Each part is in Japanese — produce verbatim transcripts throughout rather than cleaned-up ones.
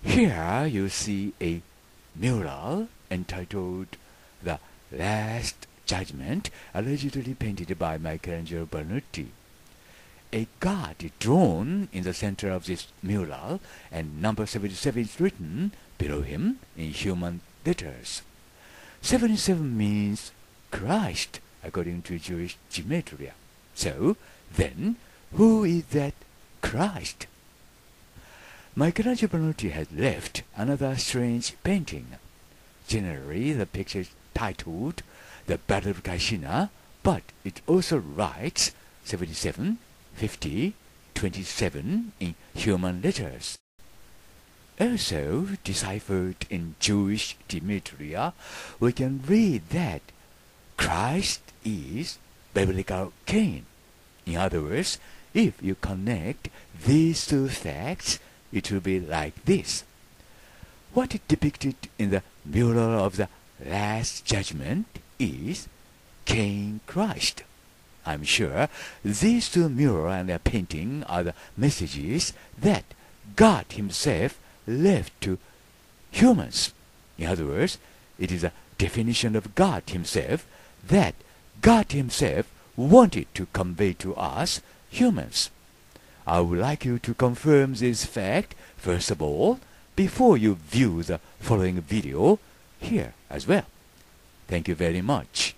Here you see a mural entitled The Last Judgment, allegedly painted by Michelangelo Buonarroti. A god is drawn in the center of this mural, and number seventy-seven is written below him in human letters. seventy-seven means Christ, according to Jewish gematria. So, then, who is that Christ? Michelangelo Buonarroti has left another strange painting. Generally, the picture is titled The Battle of Caecina, but it also writes seventy-seven, fifty, twenty-seven in human letters. Also, deciphered in Jewish gematria, we can read that Christ is biblical Cain. In other words, if you connect these two facts, it will be like this. What is depicted in the mural of the Last Judgment is Cain Christ. I'm sure these two murals and their painting are the messages that God himself left to humans. In other words, it is a definition of God himself that God himself wanted to convey to us humans. I would like you to confirm this fact, first of all, before you view the following video here as well. Thank you very much.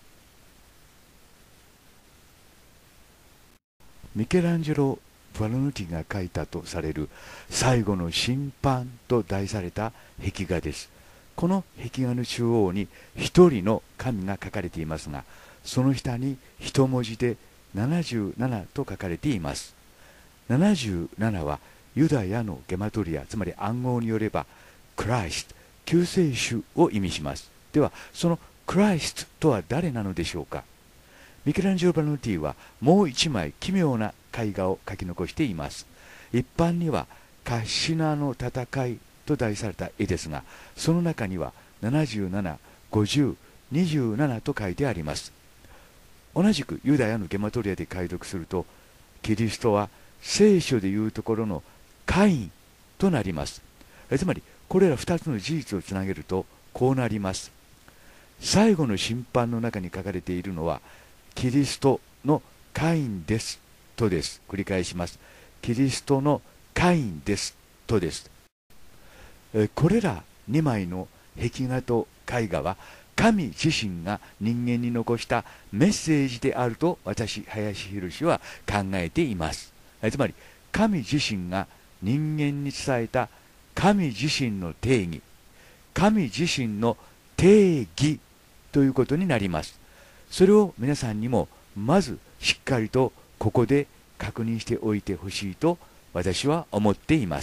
ミケランジェロ・ブアノルティが描いたとされる最後の審判と題された壁画です。この壁画の中央に一人の神が書かれていますが、その下に一文字でななじゅうななと書かれています。ななじゅうななはユダヤのゲマトリア、つまり暗号によればクライスト、救世主を意味します。では、そのクライストとは誰なのでしょうか。ミケランジェロ・ブアノルティはもう一枚奇妙な絵画を描き残しています。一般にはカシナの戦いと題された絵ですが、その中にはななじゅうなな、ごじゅう、にじゅうななと書いてあります。同じくユダヤのゲマトリアで解読すると、キリストは聖書でいうところのカインとなります。つまりこれらふたつの事実をつなげるとこうなります。最後の審判の中に書かれているのはキリストのカインですとです。繰り返します。キリストのカインですとです。これらにまいの壁画と絵画は神自身が人間に残したメッセージであると私、林博は考えています。つまり神自身が人間に伝えた神自身の定義、神自身の定義ということになります。それを皆さんにもまずしっかりとここで確認しておいてほしいと私は思っています。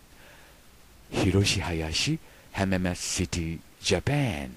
広林、浜松シティ、ジャパン。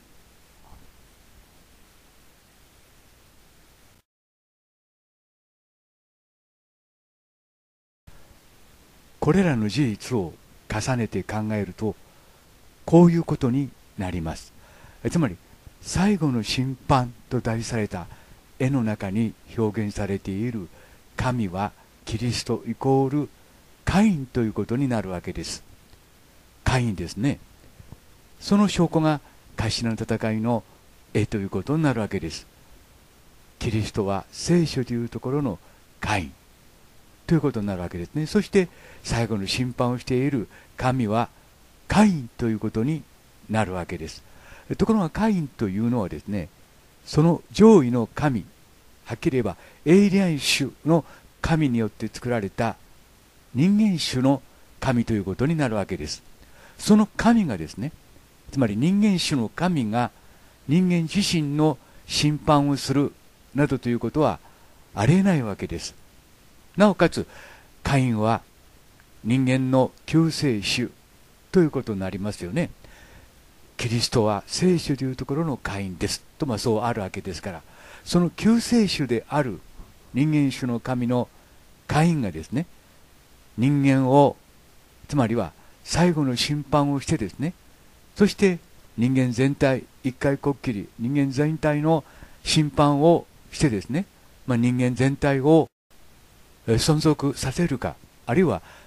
これらの事実を重ねて考えるとこういうことになります。つまり最後の審判と題された絵の中に表現されている神はキリストイコールカインということになるわけです。カインですね。その証拠がカシナの戦いの絵ということになるわけです。キリストは聖書というところのカインということになるわけですね。そして最後の審判をしている神はカインということになるわけです。ところがカインというのはですね、その上位の神、はっきり言えばエイリアン種の神によって作られた人間種の神ということになるわけです。その神がですね、つまり人間種の神が人間自身の審判をするなどということはありえないわけです。なおかつカインは人間の救世主ということになりますよね。キリストは聖書というところのカインですと、まあそうあるわけですから、その救世主である人間種の神のカインがですね、人間を、つまりは最後の審判をしてですね、そして人間全体、一回こっきり人間全体の審判をしてですね、まあ、人間全体を存続させるか、あるいは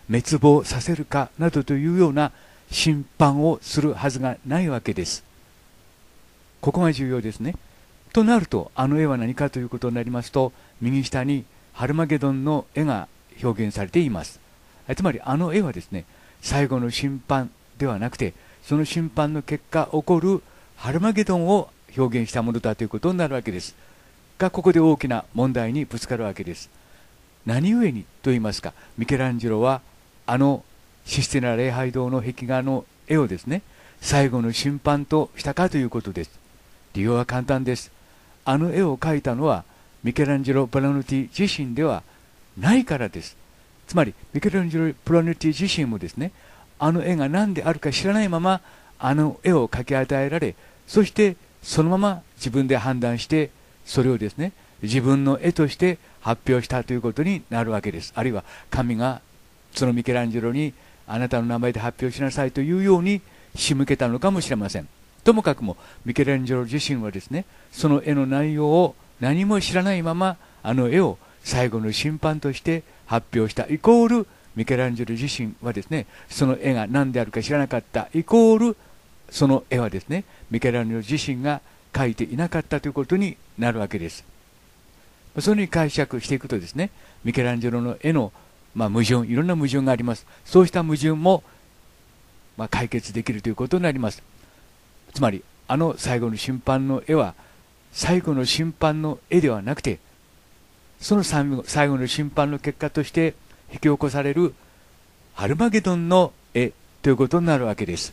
滅亡させるかなどというような審判をするはずがないわけです。ここが重要ですね。となると、あの絵は何かということになりますと、右下にハルマゲドンの絵が表現されています。つまりあの絵はですね、最後の審判ではなくて、その審判の結果起こるハルマゲドンを表現したものだということになるわけです。が、ここで大きな問題にぶつかるわけです。何故にと言いますか、ミケランジェロはあのシスティナ礼拝堂の壁画の絵をですね、最後の審判としたかということです。理由は簡単です。あの絵を描いたのはミケランジェロ・ブラノティ自身ではないからです。つまりミケランジェロ・ブラノティ自身もですね、あの絵が何であるか知らないままあの絵を描き与えられ、そしてそのまま自分で判断してそれをですね、自分の絵として発表したということになるわけです。あるいは神がそのミケランジェロにあなたの名前で発表しなさいというように仕向けたのかもしれません。ともかくもミケランジェロ自身はですね、その絵の内容を何も知らないままあの絵を最後の審判として発表したイコール、ミケランジェロ自身はですね、その絵が何であるか知らなかったイコール、その絵はですね、ミケランジェロ自身が描いていなかったということになるわけです。そのように解釈していくとですね、ミケランジェロの絵の、まあ、矛盾、いろんな矛盾があります。そうした矛盾も、まあ、解決できるということになります。つまりあの最後の審判の絵は最後の審判の絵ではなくて、その最後の審判の結果として引き起こされるハルマゲドンの絵ということになるわけです。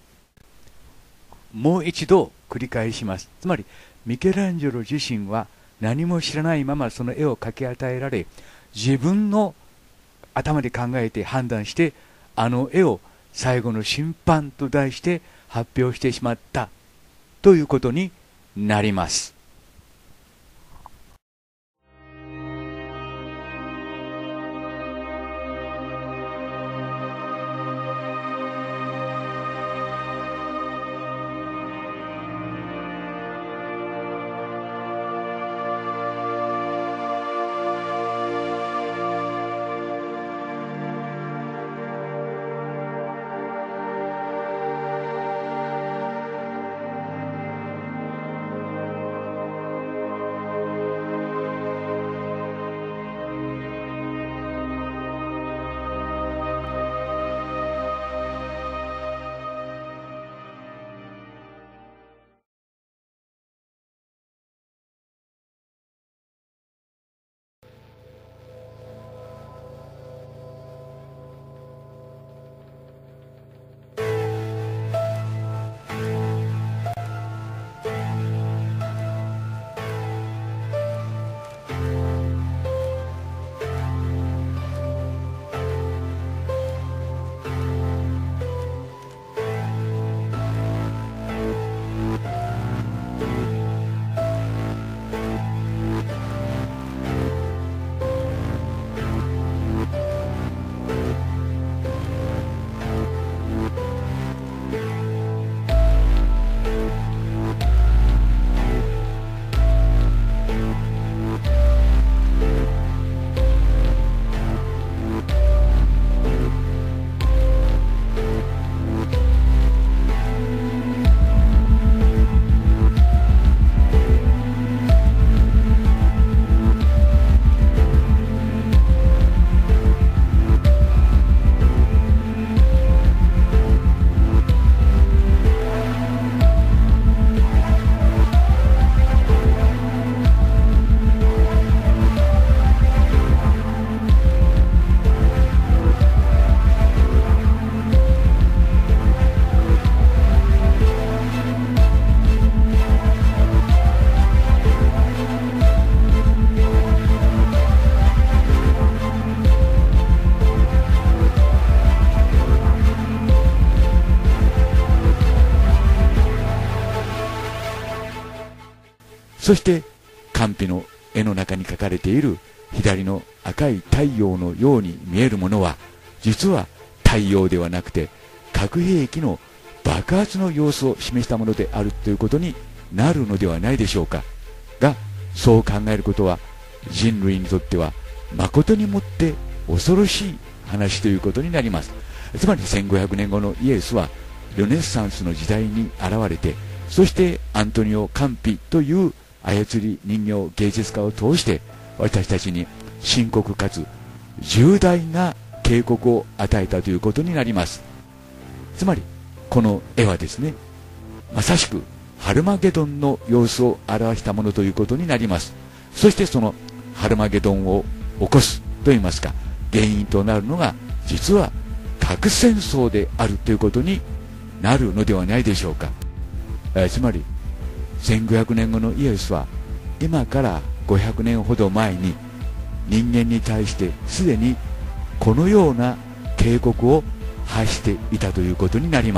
もう一度繰り返します。つまりミケランジェロ自身は何も知らないままその絵を描き与えられ、自分の頭で考えて判断してあの絵を最後の審判と題して発表してしまったということになります。そしてカンの絵の中に描かれている左の赤い太陽のように見えるものは、実は太陽ではなくて核兵器の爆発の様子を示したものであるということになるのではないでしょうか。が、そう考えることは人類にとっては誠にもって恐ろしい話ということになります。つまりせんごひゃくねんごのイエスはルネッサンスの時代に現れて、そしてアントニオ・カンピという操り人形芸術家を通して私たちに深刻かつ重大な警告を与えたということになります。つまりこの絵はですね、まさしくハルマゲドンの様子を表したものということになります。そしてそのハルマゲドンを起こすといいますか、原因となるのが実は核戦争であるということになるのではないでしょうか。えー、つまりせんごひゃくねんごのイエスは今からごひゃくねんほど前に人間に対してすでにこのような警告を発していたということになります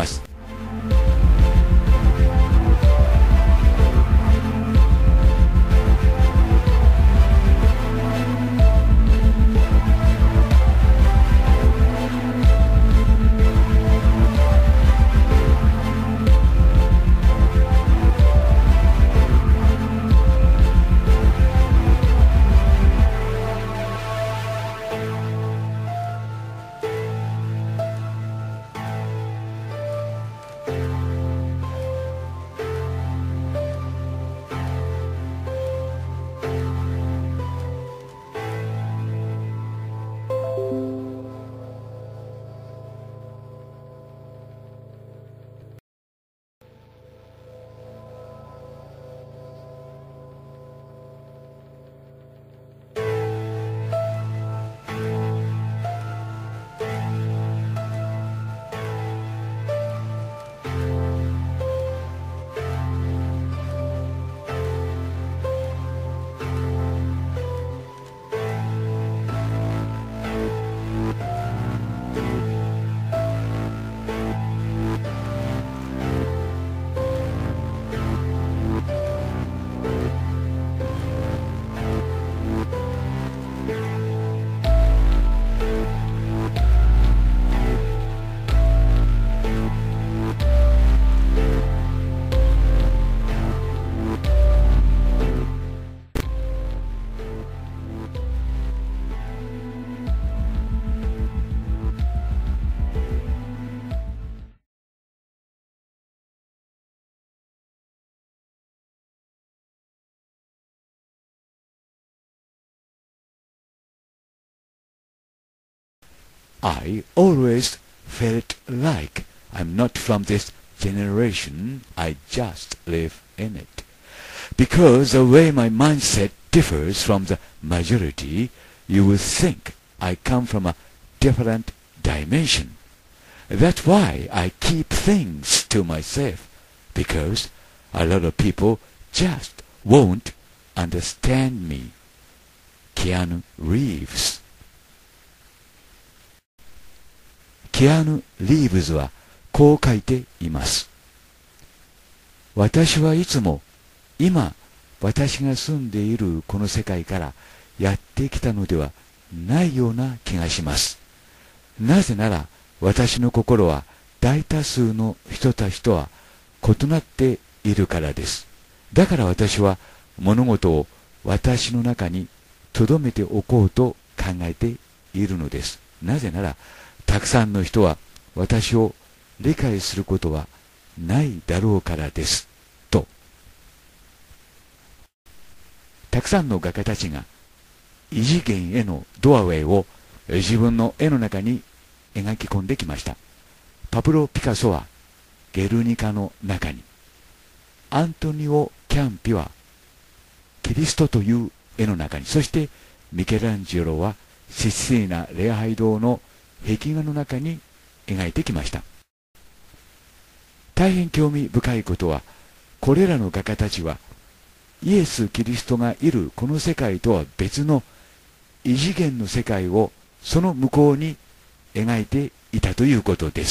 。I always felt like I'm not from this generation, I just live in it. Because the way my mindset differs from the majority, you would think I come from a different dimension. That's why I keep things to myself, because a lot of people just won't understand me. Keanu Reeves。ケアヌ・リーブズはこう書いています。私はいつも今私が住んでいるこの世界からやってきたのではないような気がします。なぜなら私の心は大多数の人たちとは異なっているからです。だから私は物事を私の中に留めておこうと考えているのです。なぜならたくさんの人は私を理解することはないだろうからですと。たくさんの画家たちが異次元へのドアウェイを自分の絵の中に描き込んできました。パブロ・ピカソはゲルニカの中に、アントニオ・キャンピはキリストという絵の中に、そしてミケランジェロはシスティーナ礼拝堂の壁画の中に描いてきました。大変興味深いことは、これらの画家たちはイエス・キリストがいるこの世界とは別の異次元の世界をその向こうに描いていたということです。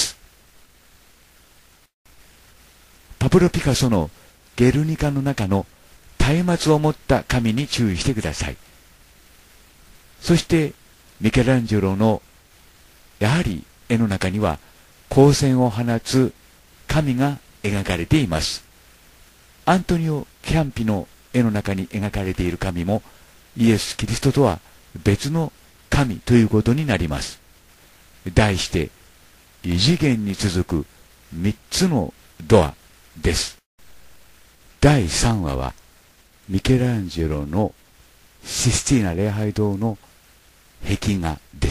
パブロ・ピカソのゲルニカの中の松明を持った神に注意してください。そしてミケランジェロのやはり絵の中には光線を放つ神が描かれています。アントニオ・キャンピの絵の中に描かれている神もイエス・キリストとは別の神ということになります。 題して異次元に続く三つのドアです。だいさんわはミケランジェロのシスティーナ礼拝堂の壁画です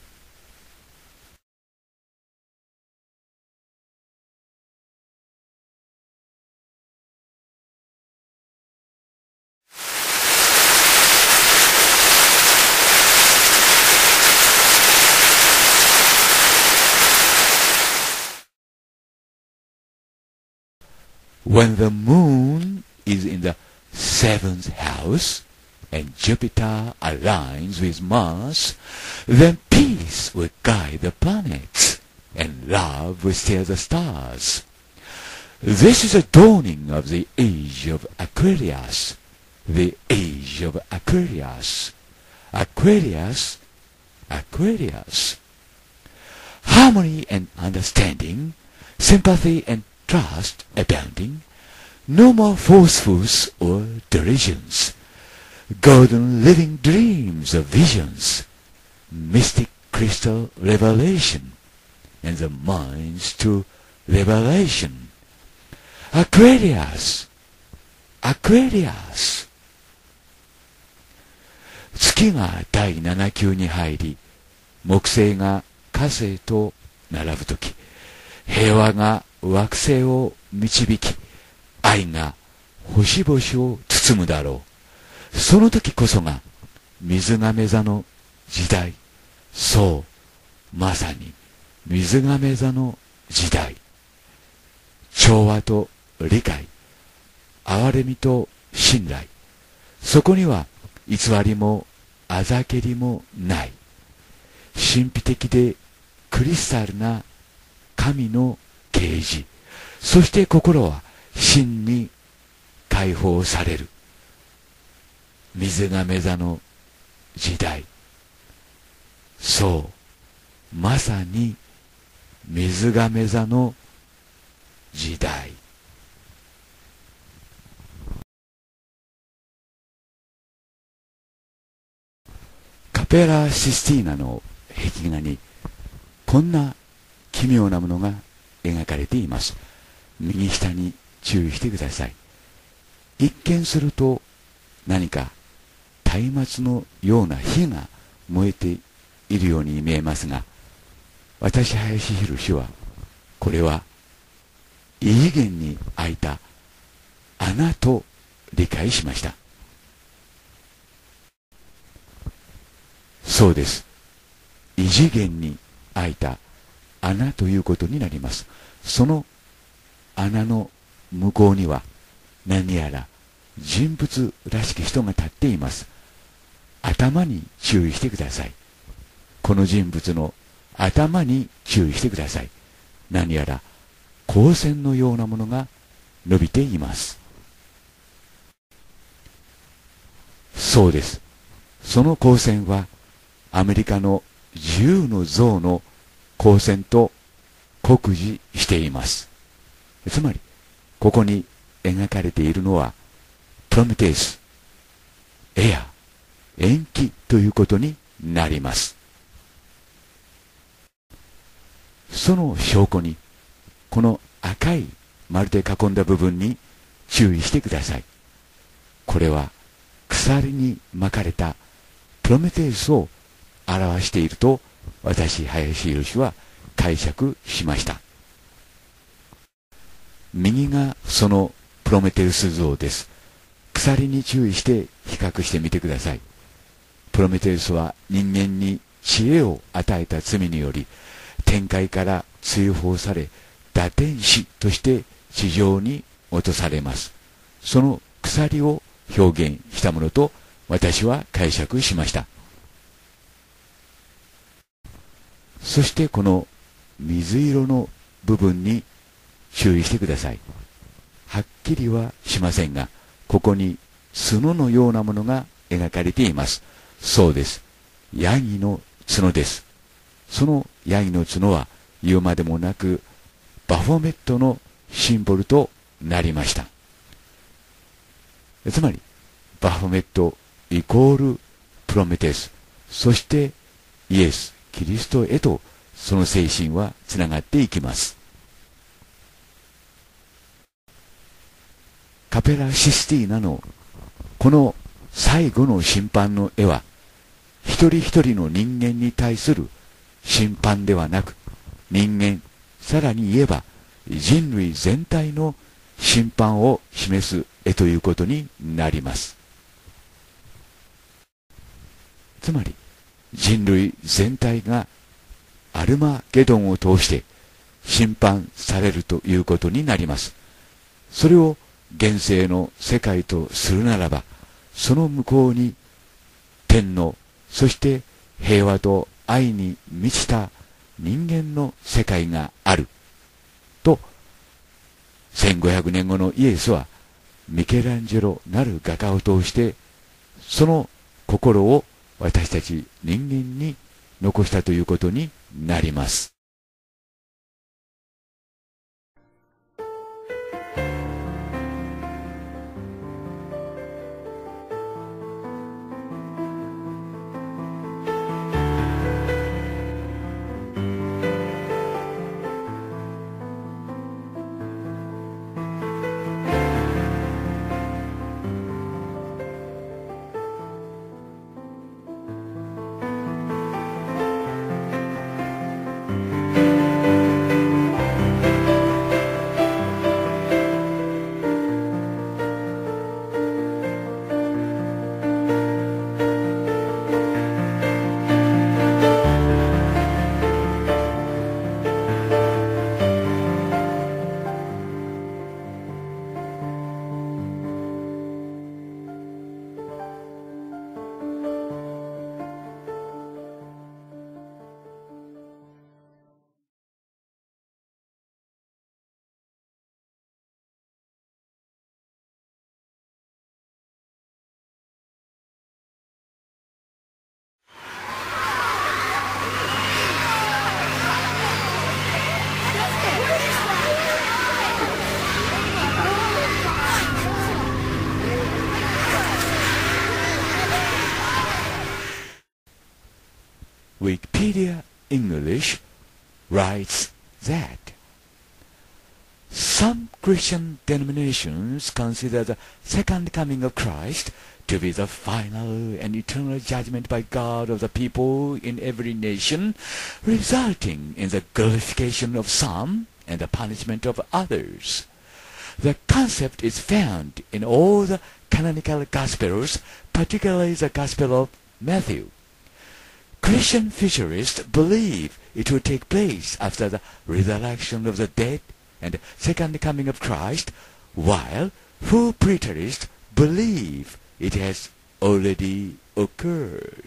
。When the moon is in the seventh house and Jupiter aligns with Mars, then peace will guide the planets and love will steer the stars. This is the dawning of the age of Aquarius, the age of Aquarius. Aquarius, Aquarius. Harmony and understanding, sympathy and trust abounding, no more falsehoods or delusions, golden living dreams of visions, mystic crystal revelation, and the minds to revelation. Aquarius, Aquarius. 月がだいなな級に入り、木星が火星と並ぶとき、平和が惑星を導き、愛が星々を包むだろう。その時こそが水亀座の時代。そう、まさに水亀座の時代。調和と理解、憐れみと信頼。そこには偽りもあざけりもない。神秘的でクリスタルな神の啓示、そして心は真に解放される。水亀座の時代。そう、まさに水亀座の時代。カペラ・システィーナの壁画にこんな奇妙なものが描かれています。右下に注意してください。一見すると何か松明のような火が燃えているように見えますが、私林博氏はこれは異次元に開いた穴と理解しました。そうです。異次元に開いた穴ということになります。その穴の向こうには何やら人物らしき人が立っています。頭に注意してください。この人物の頭に注意してください。何やら光線のようなものが伸びています。そうです。その光線はアメリカの自由の像の光線と酷似しています。つまりここに描かれているのはプロメテウス、エア、延期ということになります。その証拠にこの赤い丸で囲んだ部分に注意してください。これは鎖に巻かれたプロメテウスを表していると私林博は解釈しました。右がそのプロメテウス像です。鎖に注意して比較してみてください。プロメテウスは人間に知恵を与えた罪により天界から追放され堕天使として地上に落とされます。その鎖を表現したものと私は解釈しました。そしてこの水色の部分に注意してください。はっきりはしませんが、ここに角のようなものが描かれています。そうです。ヤギの角です。そのヤギの角は言うまでもなくバフォメットのシンボルとなりました。つまりバフォメットイコールプロメテウス、そしてイエス・キリストへとその精神はつながっていきます。カペラ・システィーナのこの最後の審判の絵は、一人一人の人間に対する審判ではなく、人間、さらに言えば人類全体の審判を示す絵ということになります。つまり人類全体がアルマゲドンを通して審判されるということになります。それを現世の世界とするならば、その向こうに天の、そして平和と愛に満ちた人間の世界があると、せんごひゃくねんごのイエスはミケランジェロなる画家を通してその心を私たち人間に残したということになります。Wikipedia English writes that some Christian denominations consider the second coming of Christ to be the final and eternal judgment by God of the people in every nation, resulting in the glorification of some and the punishment of others. The concept is found in all the canonical Gospels, particularly the Gospel of Matthew. Christian futurists believe it will take place after the resurrection of the dead and the second coming of Christ, while full preterists believe it has already occurred.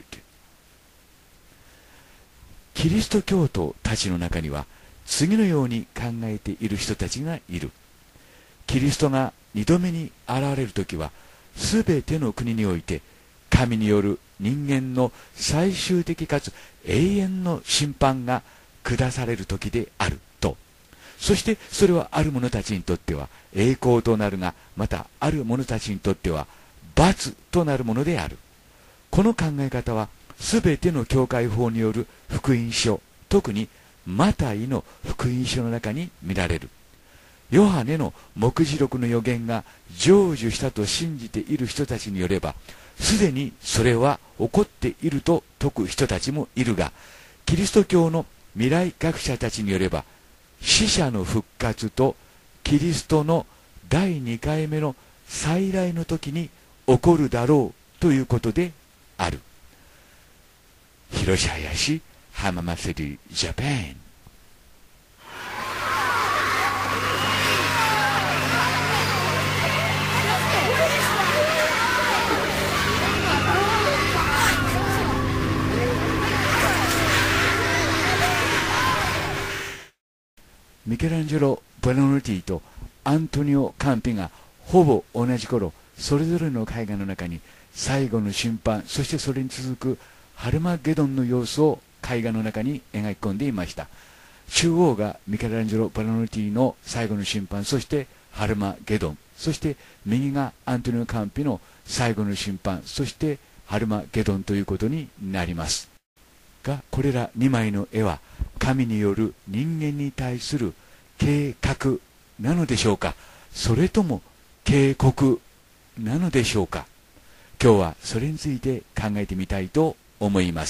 キリスト教徒たちの中には次のように考えている人たちがいる。キリストが二度目に現れるときは、すべての国において神による人間の最終的かつ永遠の審判が下される時であると。そしてそれはある者たちにとっては栄光となるが、またある者たちにとっては罰となるものである。この考え方はすべての教会法による福音書、特にマタイの福音書の中に見られる。ヨハネの目次録の予言が成就したと信じている人たちによれば、すでにそれは起こっていると説く人たちもいるが、キリスト教の未来学者たちによれば、死者の復活とキリストのだいにかいめの再来の時に起こるだろうということである。広島林浜祭りジャパン。ミケランジェロ・ボナルティとアントニオ・カンピがほぼ同じ頃、それぞれの絵画の中に最後の審判、そしてそれに続くハルマゲドンの様子を絵画の中に描き込んでいました。中央がミケランジェロ・ボナルティの最後の審判、そしてハルマゲドン、そして右がアントニオ・カンピの最後の審判、そしてハルマゲドンということになりますが、これらにまいの絵は神による人間に対する計画なのでしょうか、それとも警告なのでしょうか。今日はそれについて考えてみたいと思います。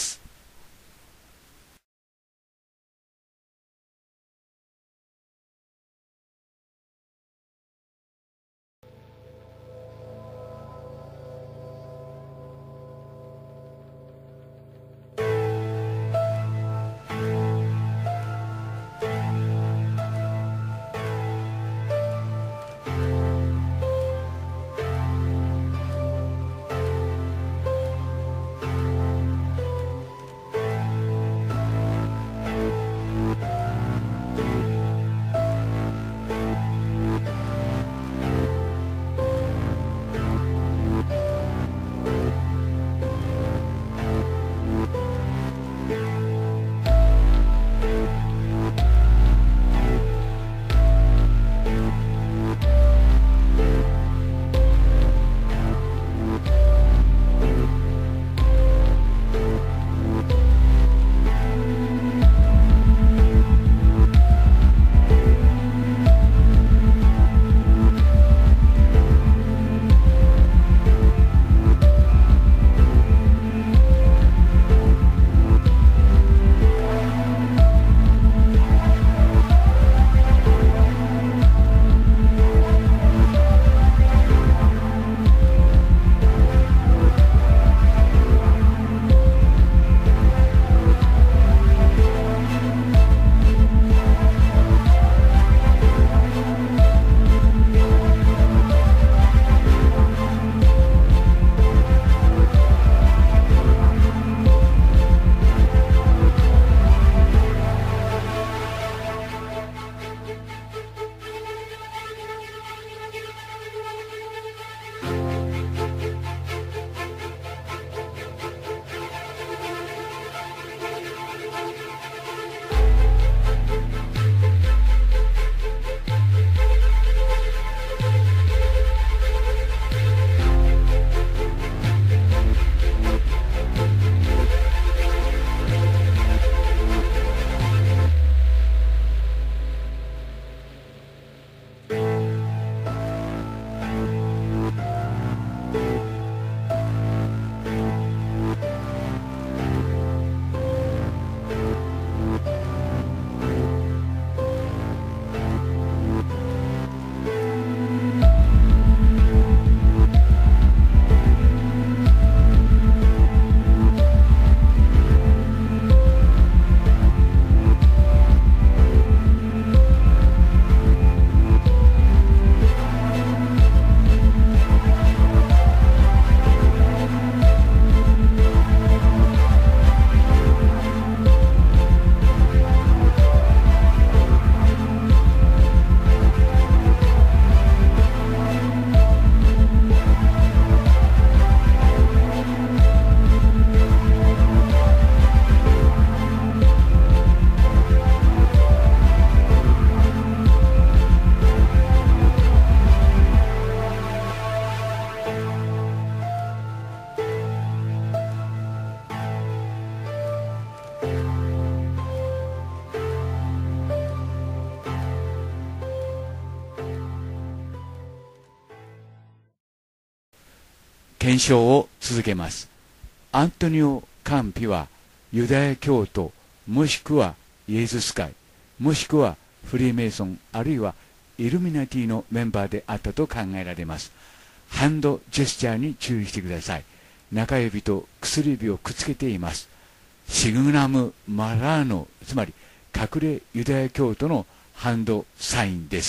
検証を続けます。アントニオ・カンピはユダヤ教徒、もしくはイエズス会、もしくはフリーメイソン、あるいはイルミナティのメンバーであったと考えられます。ハンドジェスチャーに注意してください。中指と薬指をくっつけています。シグナム・マラーノ、つまり隠れユダヤ教徒のハンドサインです。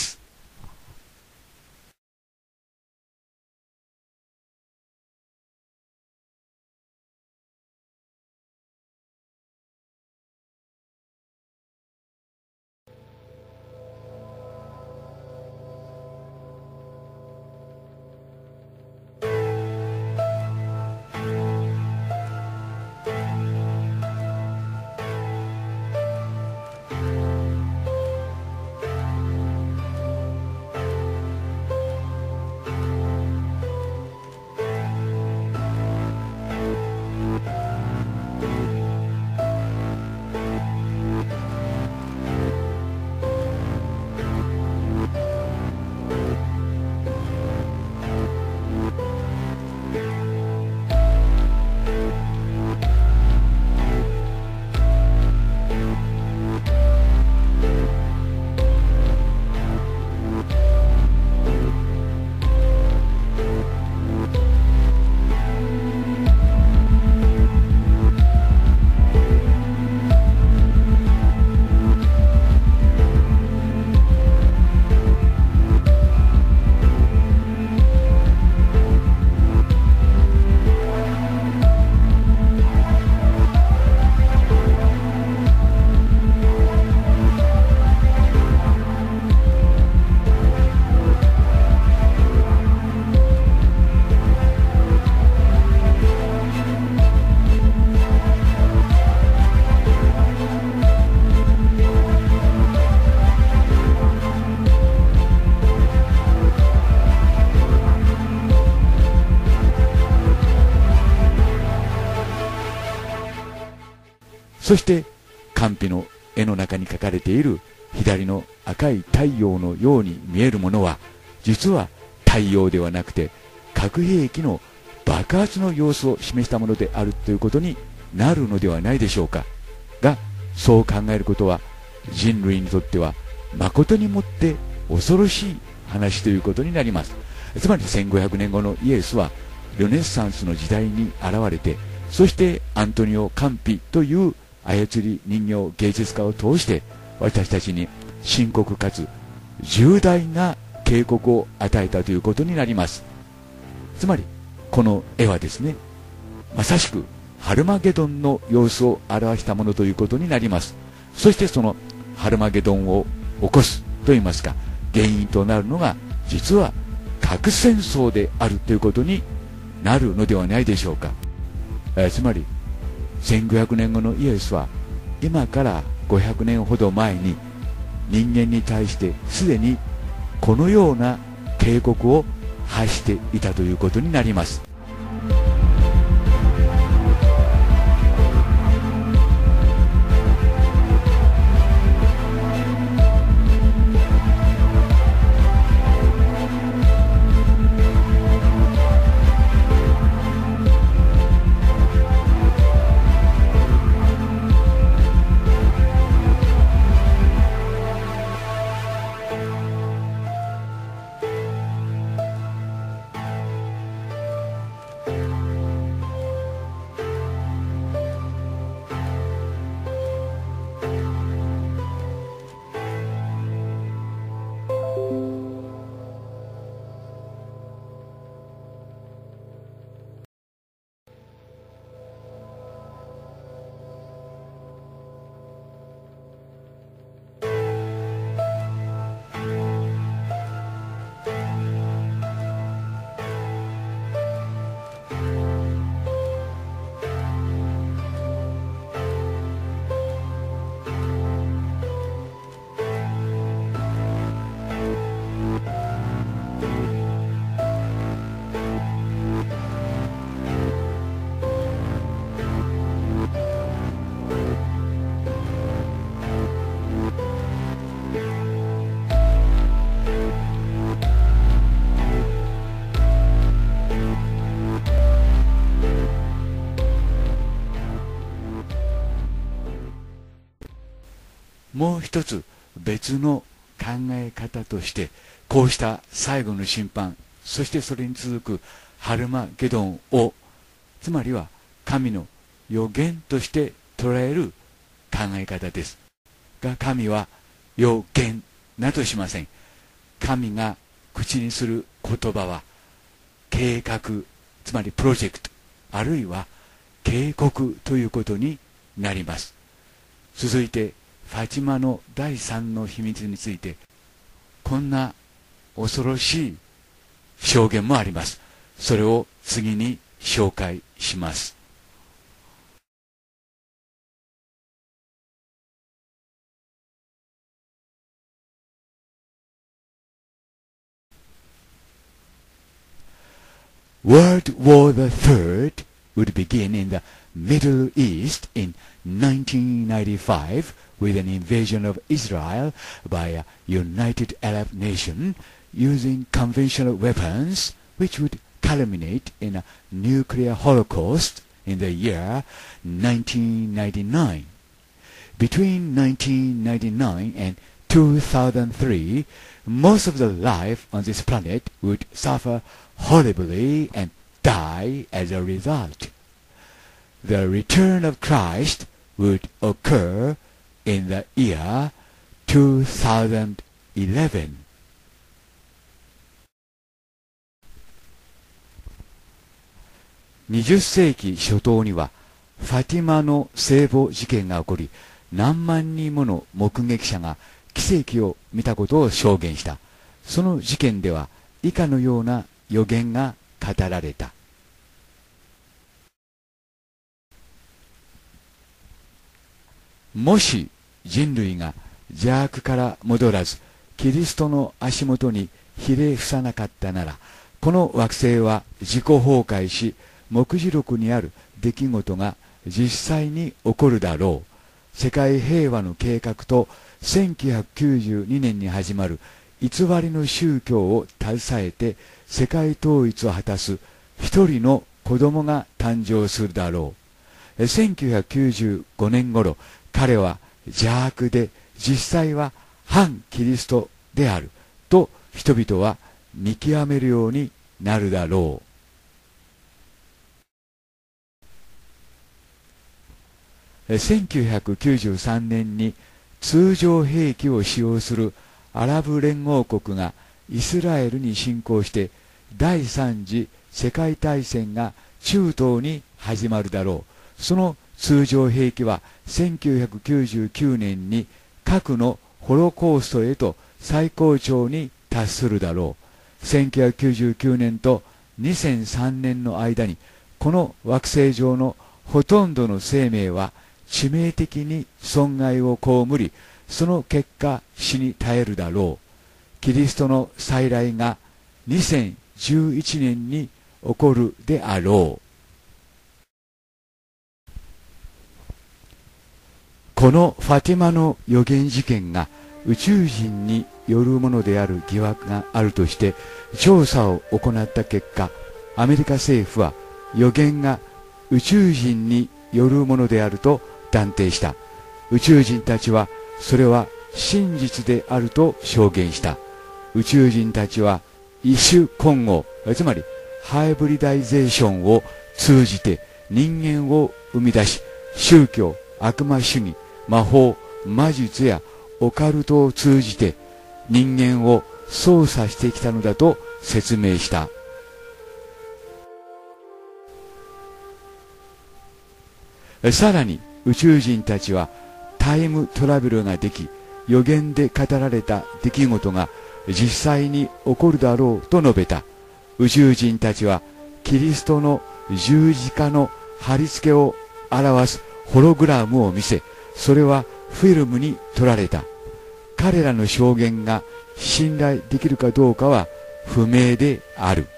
そして甘美の絵の中に描かれている左の赤い太陽のように見えるものは、実は太陽ではなくて核兵器の爆発の様子を示したものであるということになるのではないでしょうか。が、そう考えることは人類にとっては誠にもって恐ろしい話ということになります。つまりせんごひゃくねんごのイエスはルネッサンスの時代に現れて、そしてアントニオ・カンピという操り人形芸術家を通して私たちに深刻かつ重大な警告を与えたということになります。つまりこの絵はですね、まさしくハルマゲドンの様子を表したものということになります。そしてそのハルマゲドンを起こすといいますか、原因となるのが実は核戦争であるということになるのではないでしょうか。えー、つまりせんごひゃくねんごのイエスは今からごひゃくねんほど前に人間に対してすでにこのような警告を発していたということになります。もう一つ別の考え方として、こうした最後の審判、そしてそれに続くハルマゲドンを、つまりは神の予言として捉える考え方ですが、神は予言などしません。神が口にする言葉は計画、つまりプロジェクト、あるいは警告ということになります。続いてファチマの第三の秘密について、こんな恐ろしい証言もあります。それを次に紹介します。World War the Third would begin in the Middle East in nineteen ninety-five with an invasion of Israel by a United Arab Nation using conventional weapons, which would culminate in a nuclear holocaust in the year nineteen ninety-nine. Between nineteen ninety-nine and two thousand three, most of the life on this planet would suffer horribly and die as a result. The return of Christ would occur in the year two thousand eleven. にじゅっ世紀初頭にはファティマの聖母事件が起こり、何万人もの目撃者が奇跡を見たことを証言した。その事件では以下のような予言が語られた。もし人類が邪悪から戻らずキリストの足元にひれ伏さなかったなら、この惑星は自己崩壊し、目次録にある出来事が実際に起こるだろう。 世界平和の計画とせんきゅうひゃくきゅうじゅうにねんに始まる偽りの宗教を携えて世界統一を果たす一人の子供が誕生するだろう。せんきゅうひゃくきゅうじゅうごねん頃、彼は邪悪で実際は反キリストであると人々は見極めるようになるだろう。せんきゅうひゃくきゅうじゅうさんねんに通常兵器を使用するアラブ連合国がイスラエルに侵攻して第三次世界大戦が中東に始まるだろう。その通常兵器はせんきゅうひゃくきゅうじゅうきゅうねんに核のホロコーストへと最高潮に達するだろう。せんきゅうひゃくきゅうじゅうきゅうねんとにせんさんねんの間にこの惑星上のほとんどの生命は致命的に損害を被り、その結果死に絶えるだろう。キリストの再来がにせんじゅういちねんに起こるであろう。このファティマの予言事件が宇宙人によるものである疑惑があるとして調査を行った結果、アメリカ政府は予言が宇宙人によるものであると断定した。宇宙人たちはそれは真実であると証言した。宇宙人たちは異種混合、つまりハイブリダイゼーションを通じて人間を生み出し、宗教、悪魔主義、魔法、魔術やオカルトを通じて人間を操作してきたのだと説明した。さらに宇宙人たちはタイムトラベルができ、予言で語られた出来事が実際に起こるだろうと述べた。宇宙人たちはキリストの十字架の貼り付けを表すホログラムを見せ、それはフィルムに撮られた。彼らの証言が信頼できるかどうかは不明である。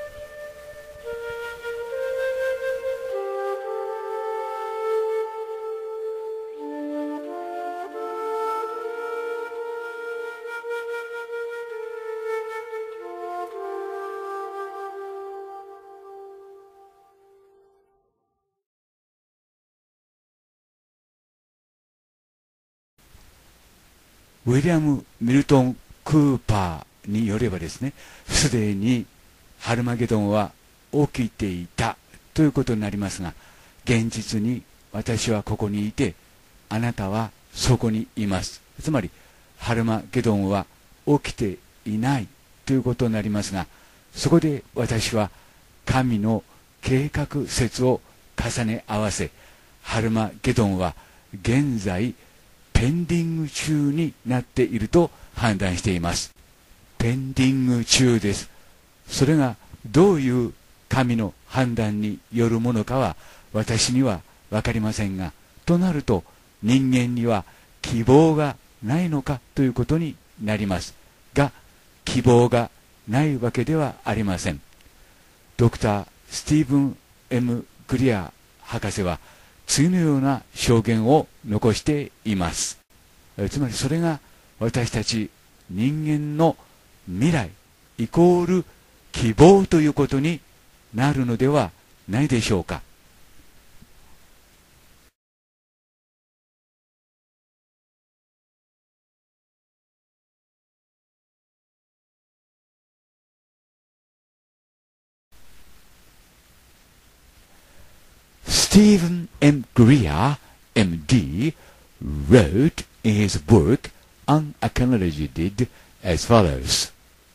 ウィリアム・ミルトン・クーパーによればですね、すでにハルマゲドンは起きていたということになりますが、現実に私はここにいて、あなたはそこにいます。つまりハルマゲドンは起きていないということになりますが、そこで私は神の計画説を重ね合わせ、ハルマゲドンは現在ペンディング中になっていると判断しています。ペンディング中です。それがどういう神の判断によるものかは私には分かりませんが、となると人間には希望がないのかということになりますが、希望がないわけではありません。ドクタースティーブン・エム・グリア博士は次のような証言を残しています。つまりそれが私たち人間の未来イコール希望ということになるのではないでしょうか。Stephen M. Greer, M D, wrote in his book Unacknowledged as follows.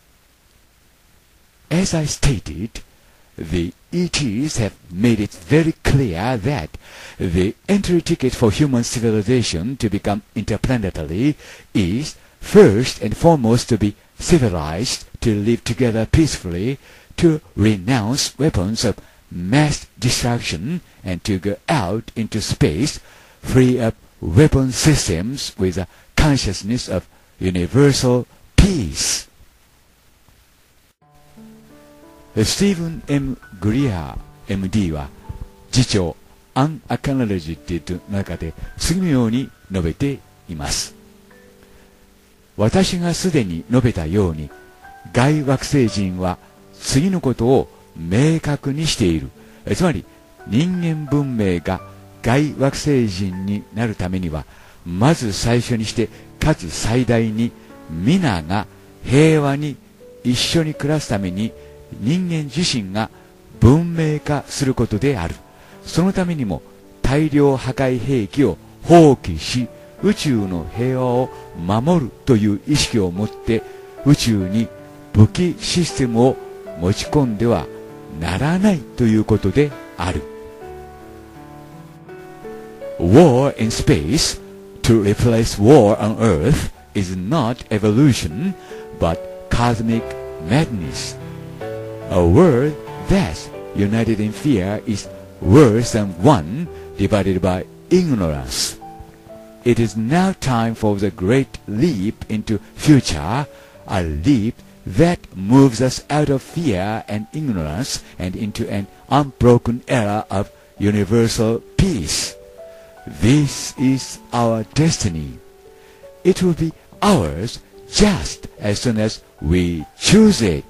As I stated, the E Ts have made it very clear that the entry ticket for human civilization to become interplanetary is first and foremost to be civilized, to live together peacefully, to renounce weapons of mass destruction, and to go out into space, free up weapon systems with a consciousness of universal peace. スティーブン・エム・グリアー エムディー は次長ア Unacknowledged の中で次のように述べています。私がすでに述べたように、外惑星人は次のことを明確にしている。つまり人間文明が外惑星人になるためには、まず最初にしてかつ最大に皆が平和に一緒に暮らすために人間自身が文明化することである。そのためにも大量破壊兵器を放棄し、宇宙の平和を守るという意識を持って宇宙に武器システムを持ち込んではならないということである。War in space to replace war on Earth is not evolution but cosmic madness. A world that's united in fear is worse than one divided by ignorance. It is now time for the great leap into future, a leap that moves us out of fear and ignorance and into an unbroken era of universal peace. This is our destiny. It will be ours just as soon as we choose it.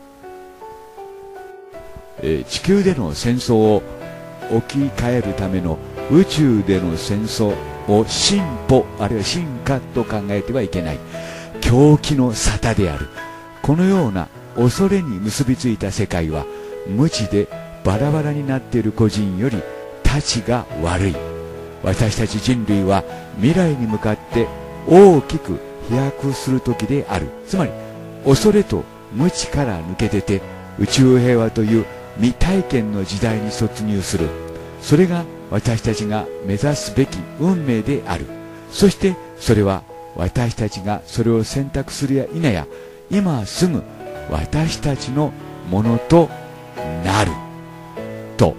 地球での戦争を置き換えるための宇宙での戦争を進歩あるいは進化と考えてはいけない。狂気の沙汰である。このような恐れに結びついた世界は無知でバラバラになっている個人よりたちが悪い。私たち人類は未来に向かって大きく飛躍する時である。つまり恐れと無知から抜け出て宇宙平和という未体験の時代に突入する。それが私たちが目指すべき運命である。そしてそれは私たちがそれを選択するや否や今すぐ私たちのものとなると。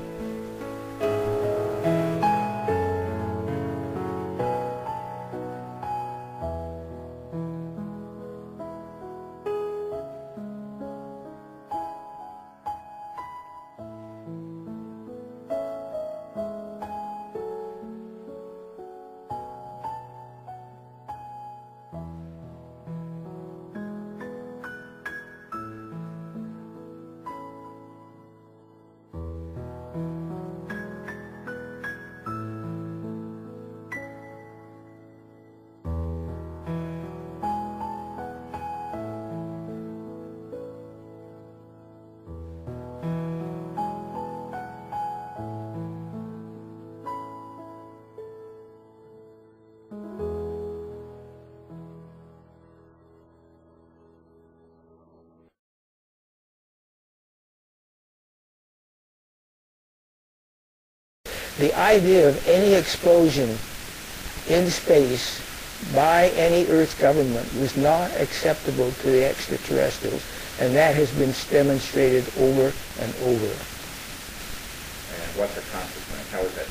The idea of any explosion in space by any Earth government was not acceptable to the extraterrestrials, and that has been demonstrated over and over. And what's the consequence? How is that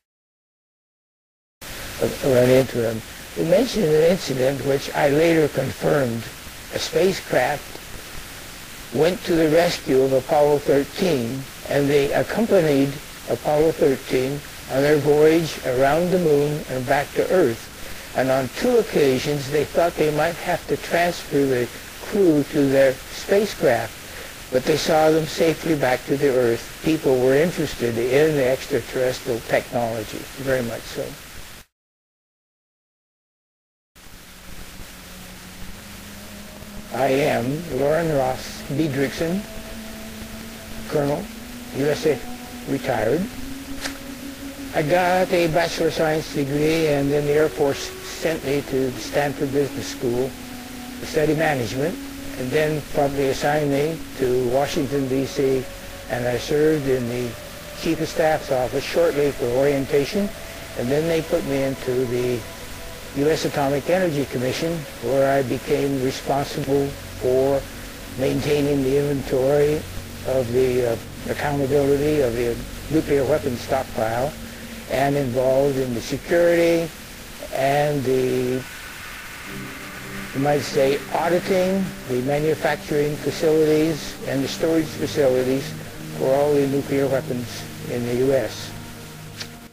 different? I run into them. They mentioned an incident which I later confirmed. A spacecraft went to the rescue of Apollo thirteen, and they accompanied Apollo thirteen on their voyage around the moon and back to Earth. And on two occasions they thought they might have to transfer the crew to their spacecraft, but they saw them safely back to the Earth. People were interested in the extraterrestrial technology, very much so. I am Loren Ross Diedrichsen, Colonel, U S A retired. I got a Bachelor of Science degree, and then the Air Force sent me to Stanford Business School to study management, and then probably assigned me to Washington, D C, and I served in the Chief of Staff's office shortly for orientation, and then they put me into the U S Atomic Energy Commission, where I became responsible for maintaining the inventory of the uh, accountability of the nuclear weapons stockpile, and involved in the security and the, you might say, auditing the manufacturing facilities and the storage facilities for all the nuclear weapons in the U S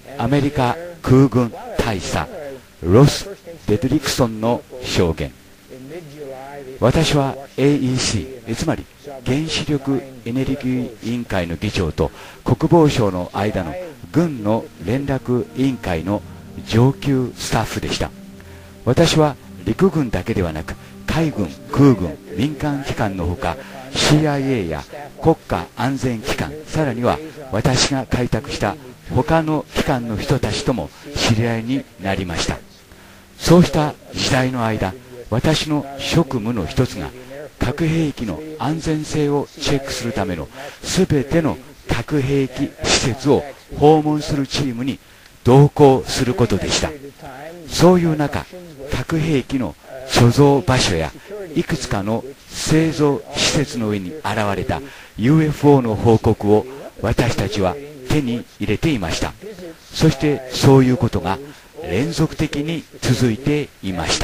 アメリカ空軍大佐ロス・デトリクソンの証言。私は エーイーシー、つまり原子力エネルギー委員会の議長と国防省の間の軍の連絡委員会の上級スタッフでした。私は陸軍だけではなく海軍、空軍、民間機関のほか シーアイエー や国家安全機関、さらには私が開拓した他の機関の人たちとも知り合いになりました。そうした時代の間、私の職務の一つが核兵器の安全性をチェックするためのすべての核兵器施設を訪問するチームに同行することでした。そういう中、核兵器の貯蔵場所やいくつかの製造施設の上に現れた ユーエフオー の報告を私たちは手に入れていました。そしてそういうことが連続的に続いていました。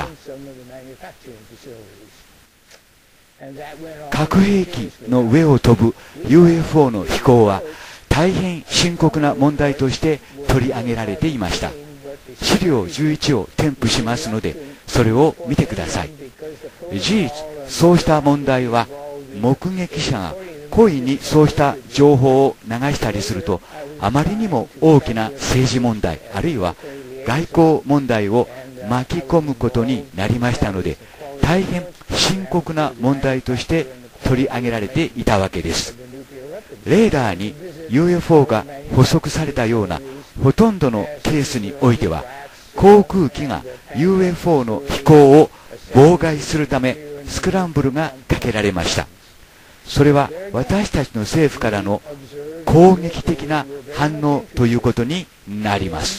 核兵器の上を飛ぶ ユーエフオー の飛行は大変深刻な問題として取り上げられていました。資料じゅういちを添付しますので、それを見てください。事実、そうした問題は目撃者が故意にそうした情報を流したりすると、あまりにも大きな政治問題あるいは外交問題を巻き込むことになりましたので、大変深刻な問題として取り上げられていたわけです。レーダーに ユーエフオー が捕捉されたようなほとんどのケースにおいては、航空機が ユーエフオー の飛行を妨害するためスクランブルがかけられました。それは私たちの政府からの攻撃的な反応ということになります。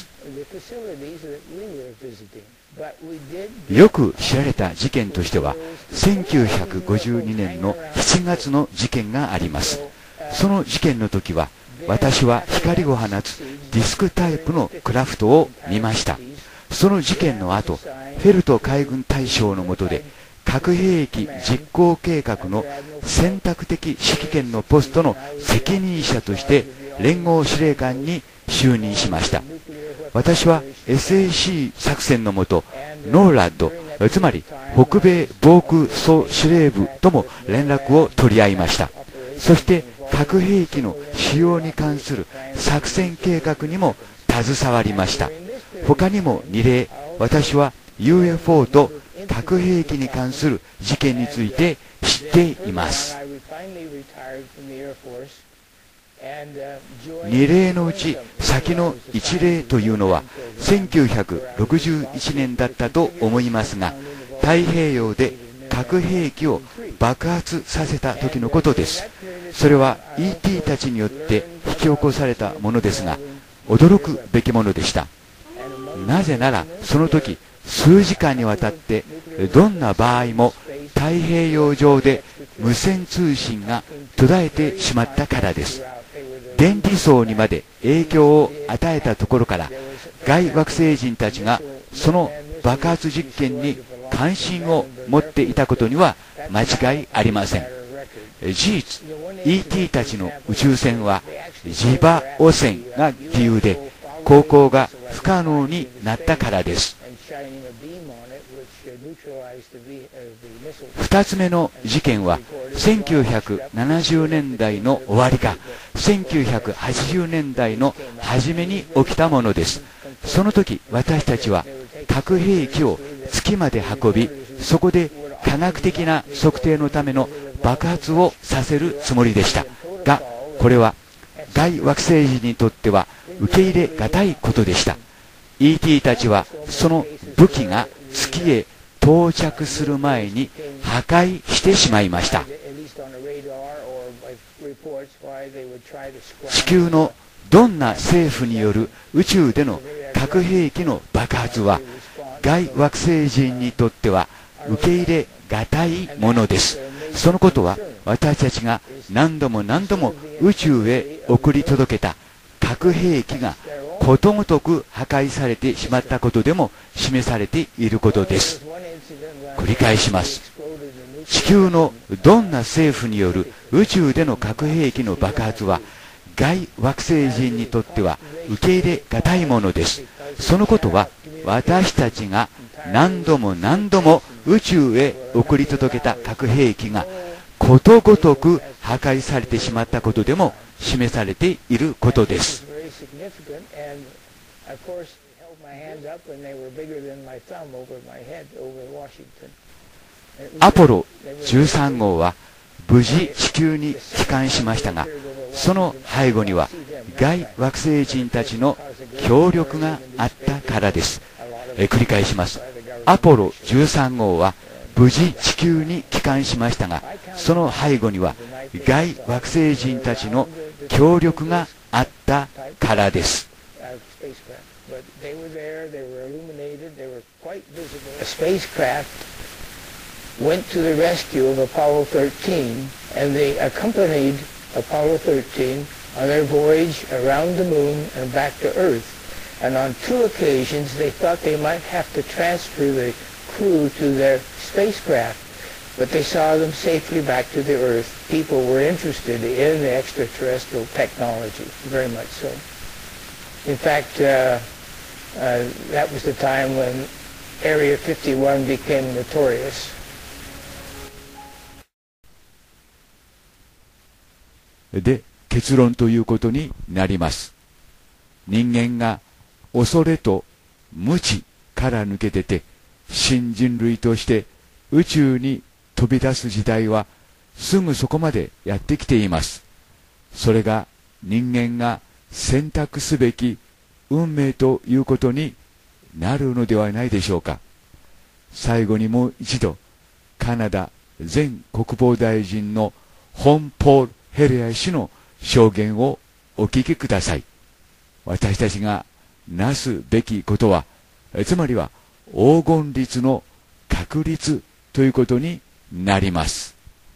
よく知られた事件としてはせんきゅうひゃくごじゅうにねんのしちがつの事件があります。その事件の時は私は光を放つディスクタイプのクラフトを見ました。その事件の後、フェルト海軍大将の下で核兵器実行計画の選択的指揮権のポストの責任者として連合司令官に就任しました。私は エスエーシー 作戦のもと、ノーラッド、つまり北米防空総司令部とも連絡を取り合いました。そして核兵器の使用に関する作戦計画にも携わりました。他にもに例、私は ユーエフオー と核兵器に関する事件について知っています。に例のうち先のいち例というのはせんきゅうひゃくろくじゅういちねんだったと思いますが、太平洋で核兵器を爆発させた時のことです。それは イーティー たちによって引き起こされたものですが、驚くべきものでした。なぜならその時数時間にわたってどんな場合も太平洋上で無線通信が途絶えてしまったからです。電離層にまで影響を与えたところから、外惑星人たちがその爆発実験に関心を持っていたことには間違いありません。事実、イーティー たちの宇宙船は磁場汚染が理由で航行が不可能になったからです。二つ目の事件はせんきゅうひゃくななじゅうねんだいの終わりかせんきゅうひゃくはちじゅうねんだいの初めに起きたものです。その時私たちは核兵器を月まで運び、そこで科学的な測定のための爆発をさせるつもりでしたが、これは外惑星人にとっては受け入れがたいことでした。 イーティー たちはその武器が月へ到着する前に破壊してしまいました。地球のどんな政府による宇宙での核兵器の爆発は外惑星人にとっては受け入れがたいものです。そのことは私たちが何度も何度も宇宙へ送り届けた核兵器がことごとく破壊されてしまったことでも示されていることです。繰り返します。地球のどんな政府による宇宙での核兵器の爆発は外惑星人にとっては受け入れがたいものです。そのことは私たちが何度も何度も宇宙へ送り届けた核兵器がことごとく破壊されてしまったことでも示されていることです。アポロじゅうさん号は無事地球に帰還しましたが、その背後には外惑星人たちの協力があったからです。え繰り返します。アポロじゅうさん号は無事地球に帰還しましたが、その背後には外惑星人たちの協力があったからです。 went to the rescue of Apollo thirteen, and they accompanied Apollo thirteen on their voyage around the moon and back to Earth. And on two occasions, they thought they might have to transfer the crew to their spacecraft, but they saw them safely back to the Earth. People were interested in the extraterrestrial technology, very much so. In fact, uh, uh, that was the time when Area fifty-one became notorious. で、結論ということになります。人間が恐れと無知から抜け出て、新人類として宇宙に飛び出す時代はすぐそこまでやってきています。それが人間が選択すべき運命ということになるのではないでしょうか。最後にもう一度、カナダ前国防大臣のホン・ポール・ヘレア氏の証言をお聞きください。私たちがなすべきことは、つまりは黄金律の確立ということになります。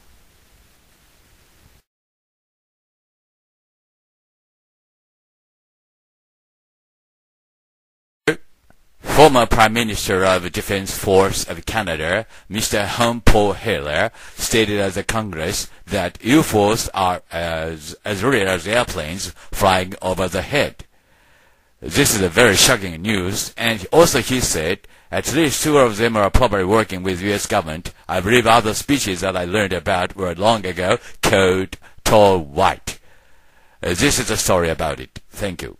Former Prime Minister of Defense Force of Canada, Mister Humphrey Heller, stated at the Congress that U F Os are as, as real as airplanes flying over the head. This is a very shocking news, and also he said at least two of them are probably working with U S government. I believe other species that I learned about were long ago called tall white. Uh, this is the story about it. Thank you.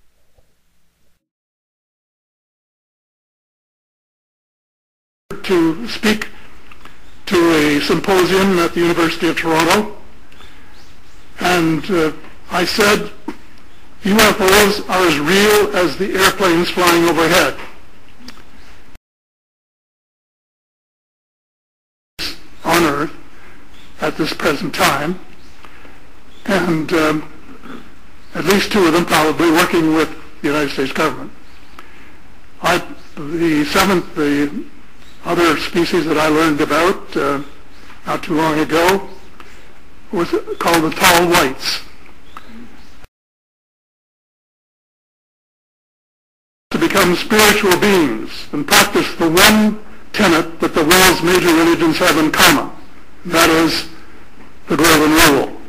To speak to a symposium at the University of Toronto, and uh, I said U F Os are as real as the airplanes flying overhead. On Earth at this present time, and um, at least two of them probably working with the United States government. I, the seventh, the other species that I learned about uh, not too long ago was called the tall whites. To become spiritual beings and practice the one tenet that the world's major religions have in common, that is the golden rule.